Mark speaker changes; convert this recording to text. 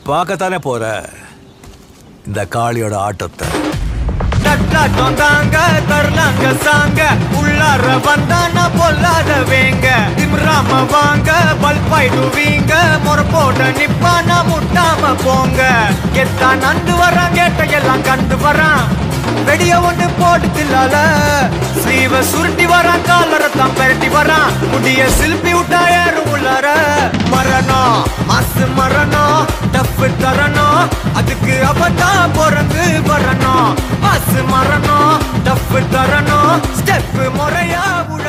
Speaker 1: பார்க்கத்தானே போற இந்த காளியோட ஆட்டத்தை.
Speaker 2: தட்டாட்டம் தாங்க தரலாங்க சாங்க உள்ளார வந்தானா பொல்லாத வேங்க திம்ராம வாங்க பல்பாயிடுவீங்க முறப்போட நிப்பானா முட்டாம போங்க கெத்தா நந்து வரான் கேட்டையெல்லாம் கண்டு வரான் வெடிய ஒண்ணு போட்டு தில்லால ஸ்லீவ சுருட்டி வரான் காலரத்தான் பெரட்டி வரான் முடிய சில்பி விட்டா ஏறும் உள்ளார மரணம் மாசு மரணம் டப்பு தரணும் அதுக்கு அவதான் பிறந்து வரணும் மாசு மரணம் டப்பு தரணும் ஸ்டெப் முறையா